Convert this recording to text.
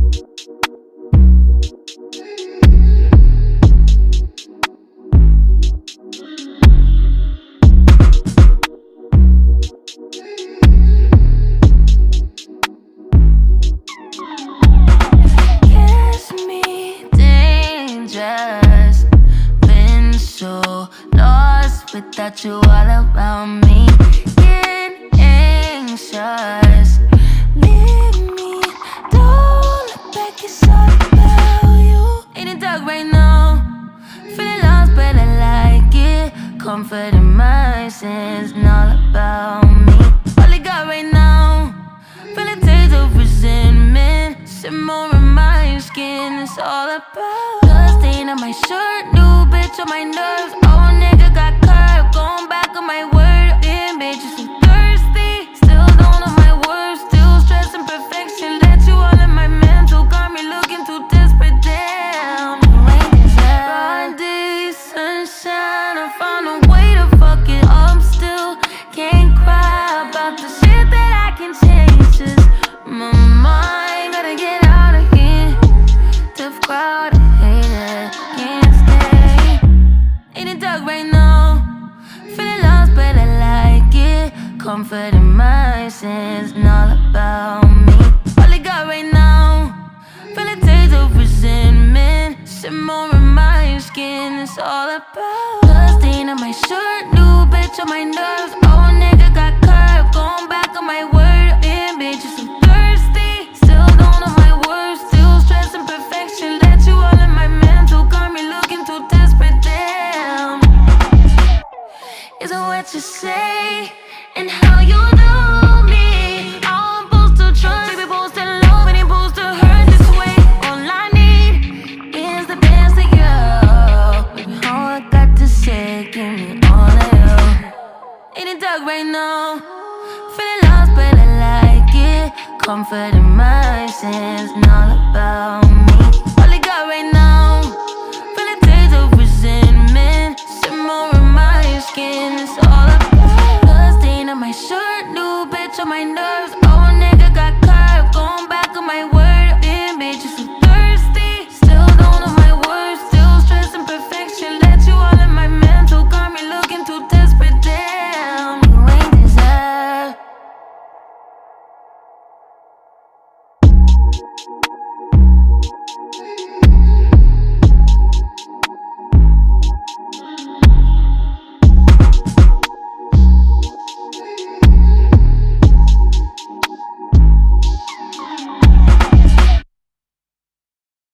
Kiss me dangerous. Been so lost without you all around me. Get anxious. Leave me, don't look back, it's all about you. In the dark right now, feeling lost but I like it. Comfort in my sins and all about me. All I got right now, feeling taste of resentment. Simmer in my skin, it's all about blood stain on my shirt, new bitch on my nerves. Oh nigga got curved, going back on my word. Damn bitch, you so thirsty, still don't know my words. Still stressing perfection, let you all in my mental. Got me looking too desperate, damn. Broad day, sunshine, I found a way to fuck it up still. Can't cry about the shit that I can change, just my mind. Gotta get out of here, tough crowd, I hate it, can't stay. In the dark right now, feeling lost but I like it. Comfort in my sins and all about me. All I got right now, feeling taste of resentment. Simmer in my skin, it's all about blood stain on my shirt, new bitch on my nerves. Oh nigga got curved, going back on my word. Damn bitch, you so thirsty, still don't know my words. Still stressing perfection, let you all in my mental. Got me looking too desperate, damn. Isn't what you say and how you do me. I'm supposed to trust, baby, supposed to love, and ain't supposed to hurt this way. All I need is the best of you. Baby, all I got to say, give me all of you. In the dark right now, feeling lost but I like it. Comfort in my sins and all about me. All I got right now, feeling taste of resentment. Simmer in my skin, it's all about blood stain on my shirt, new bitch on my nerves. Oh nigga got curved, going back on my word. Damn bitch, you so thirsty, still don't know my words. Still stressing perfection, let you all in my mental. Got me looking too desperate, damn. You ain't deserve.